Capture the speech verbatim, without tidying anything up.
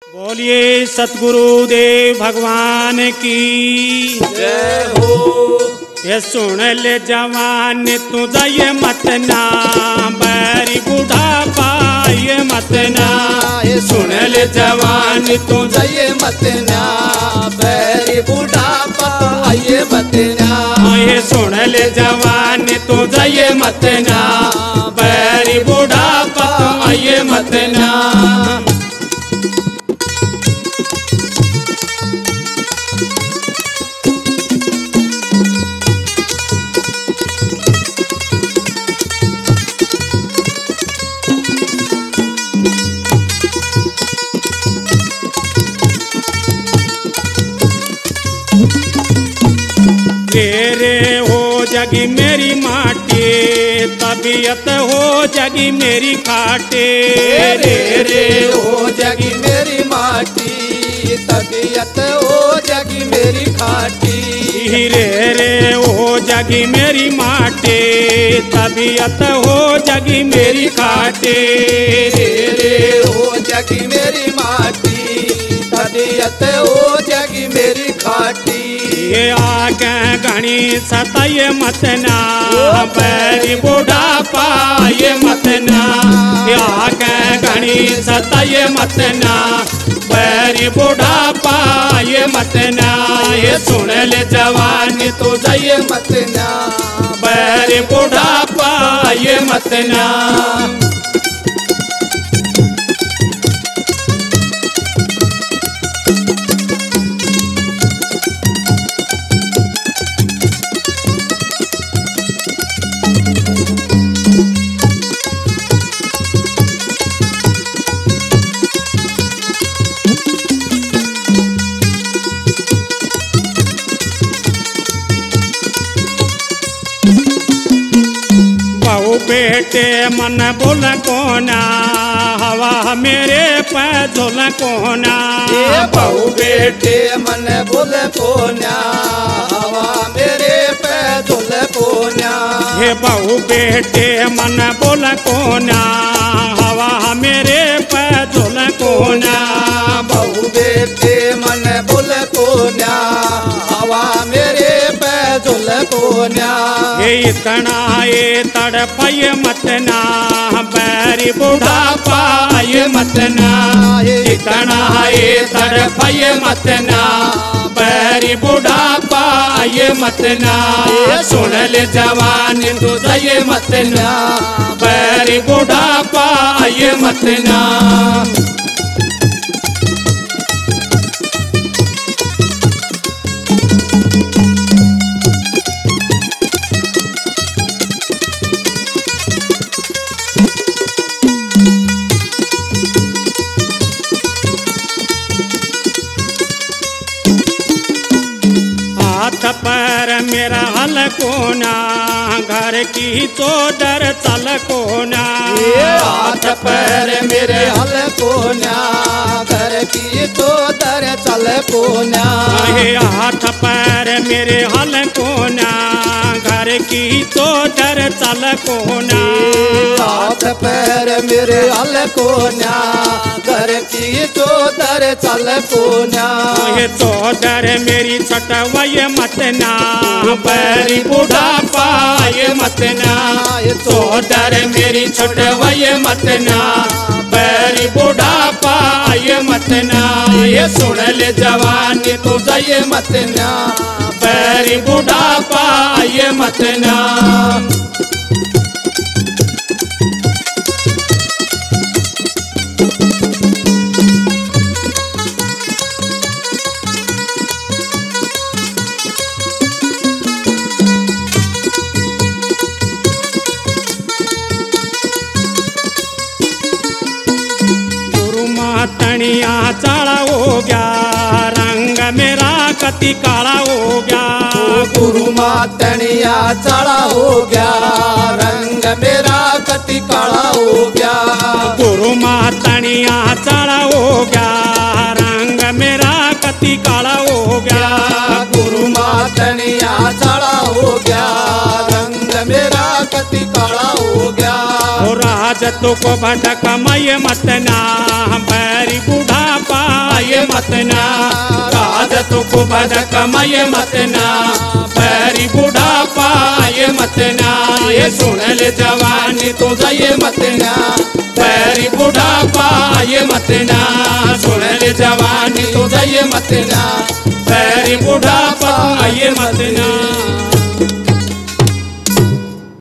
बोलिए सतगुरु देव भगवान की जय हो। ये सुन ले जवान तू जाए मत ना, बैरी बुढ़ापा ये मत ना। ये सुन ले जवान तू जाए मत ना, बैरी बुढ़ापा ये मत ना। ये सुन ले जवान तू जाए मत ना, बैरी बुढ़ापा ये मत ना। रे हो जगी मेरी माटी, तबीयत हो जगी मेरी खाटे। रे रे हो जगी मेरी माटी, तबीयत हो जगी मेरी खाटी। रे रे हो जगी मेरी माटी, तबीयत हो जगी मेरी खाटे। रे रे हो जगी मेरी माटी, तबीयत हो जगी मेरी खाटी। ये आगे घनी सताए मत ना, बैरी बुढ़ापा ये मत ना। ये आगे घनी सताए मत ना, बैरी बुढ़ापा ये मत ना। ये सुन ले जवान तू जाए मत ना, बैरी बुढ़ापा ये मत ना। बेटे मन बोल कोना, हवा मेरे पे झोल कोना। ये बहु बेटे मन बोल कोना, हवा मेरे पे झोल कोना। हे बहु बेटे मन बोल कोना, हवा मेरे पे झोल कोना। बहु बेटे मन बोल कोना, हवा मेरे पे झोल कोना। ये इतना ये तड़पाए मत ना, बैरी बुढ़ापा ये मत ना। इतना ये तड़पाए मत ना, बैरी बुढ़ापा ये मत ना। ये सुन ले जवान तू जाए मत ना, बैरी बुढ़ापा ये मत ना। हाथ पर मेरा हल कोना, घर की चोदर चल कोना। हाथ पैर मेरे हल कोना, घर की चोदर चल कोना। हाथ पैर मेरे हल कोना, घर की चोदर चल कोना। हाथ पैर मेरे हल कोना, घर की चोदर चल कोना। ये चोदर मेरी छटवाए मत ना, बैरी बुढ़ापा ये मत ना। ये चोदर मेरी छटवाए मत ना, बैरी बुढ़ापा ये मत ना। ये सुन ले जवान तू जाए मत ना, बैरी बुढ़ापा ये मत ना। तनिया चाड़ा हो गया, रंग मेरा कति काला हो गया। गुरु मातनिया चाड़ा हो गया, रंग मेरा कति काला हो गया। गुरु मातनिया चाड़ा हो गया, रंग मेरा कति काला हो गया। गुरु मातनिया चाड़ा हो गया, रंग मेरा कति काला हो गया। राज तो को भटक मय मत ना, बैरी बुढ़ापा आये मतना काज तो कुबद कमाए मतना बैरी बुढ़ापा आये मतना ये सुन ले जवानी तो जाए मतना बैरी बुढ़ापा आये मतना सुन ले जवानी तो जाए मतना बैरी बुढ़ापा आये मतना।